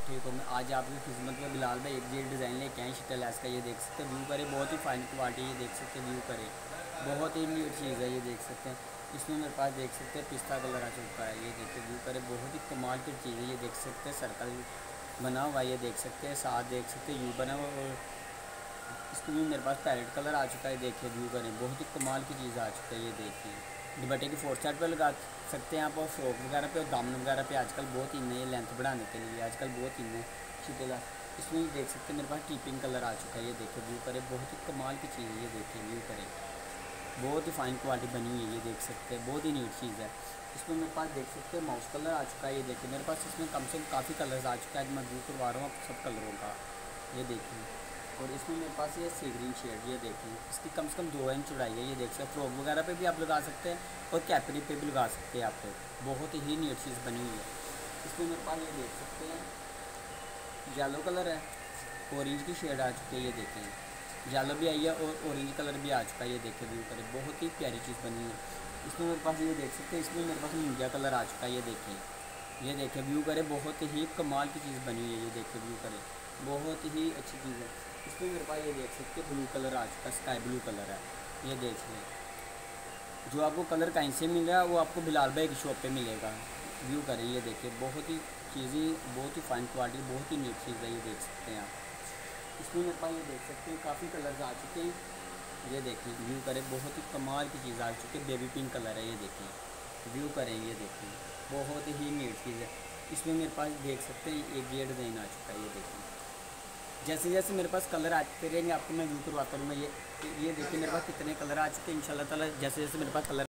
ठीक हो। मैं आज आपकी खिदमत में बिलाल भाई एक ये डिज़ाइन लेके आए शीतल लैस का। ये देख सकते हैं व्यू करे, बहुत ही फाइन क्वालिटी। ये देख सकते हैं व्यू करे, बहुत ही न्यू चीज़ है। ये देख सकते हैं, इसमें मेरे पास देख सकते हैं पिस्ता कलर आ चुका है। ये देखिए व्यू करे, बहुत ही कमाल की चीज़ है। ये देख सकते हैं सर्कल बना हुआ है। ये देख सकते हैं, साथ देख सकते हैं यू बना हुआ, और इसमें भी मेरे पास पैरेट कलर आ चुका है। देखिए व्यू करें, बहुत ही कमाल की चीज़ आ चुका है। ये देखिए दुपट्टे की फोर साइड पर लगा सकते हैं आप, और फ्रॉक वगैरह पे और दामन वगैरह पे आजकल बहुत इन है। ये लेंथ बढ़ाने के लिए आजकल बहुत इन है शीतला। इसमें भी देख सकते हैं मेरे पास टीपिंग कलर आ चुका है। ये देखिए व्यू करें, बहुत ही कमाल की चीज़ है। ये देखिए व्यू करें, बहुत ही फाइन क्वालिटी बनी हुई है। ये देख सकते हैं, बहुत ही नीट चीज़ है। इसमें मेरे पास देख सकते हैं माउस कलर आ चुका है। ये देखिए मेरे पास इसमें कम से कम काफ़ी कलर्स आ चुका है। आज मैं व्यू करवा रहा हूँ आप सब कलरों का। ये देखिए, और इसमें मेरे पास ये सी ग्रीन शेड, ये देखिए इसकी कम से कम 2 इंच चौड़ाई है। ये देख सकते हैं, फ्रॉक वगैरह पे भी आप लगा सकते हैं और कैपरी पे भी लगा सकते हैं आप। बहुत ही नीट चीज़ बनी हुई है। इसमें मेरे पास ये देख सकते हैं येलो कलर है, ऑरेंज की शेड आ चुकी है। ये देखें येलो भी आई है और ऑरेंज कलर भी आ चुका है। ये देखें व्यू करें, बहुत ही प्यारी चीज़ बनी है। इसमें मेरे पास ये देख सकते हैं, इसमें मेरे पास नीला कलर आ चुका है। ये देखें, ये देखें व्यू करें, बहुत ही कमाल की चीज़ बनी हुई है। ये देखें व्यू करें, बहुत ही अच्छी चीज़ है। इसमें मेरे पास ये देख सकते हैं ब्लू कलर आ चुका है, स्काई ब्लू कलर है। ये देख लें, जो आपको कलर कहीं से मिल रहा है वो आपको बिलाल भाई की शॉप पे मिलेगा। व्यू करें, ये देखिए बहुत ही चीज़ें, बहुत ही फाइन क्वालिटी, बहुत ही नीट चीज़ है। ये देख सकते हैं आप। इसमें मेरे पास ये देख सकते हैं काफ़ी कलर्स आ चुके हैं। ये देखिए व्यू करें, बहुत ही कमाल की चीज़ आ चुकी है। बेबी पिंक कलर है। ये देखिए व्यू करें, ये देखिए बहुत ही नीट चीज़ है। इसमें मेरे पास देख सकते हैं एक ये डिज़ाइन आ चुका है। ये देखिए, जैसे जैसे मेरे पास कलर आते रहेंगे आपको मैं व्यू करवाता रहूँगा। ये देखिए मेरे पास कितने कलर आ चुके हैं इंशाल्लाह ताला। जैसे जैसे मेरे पास कलर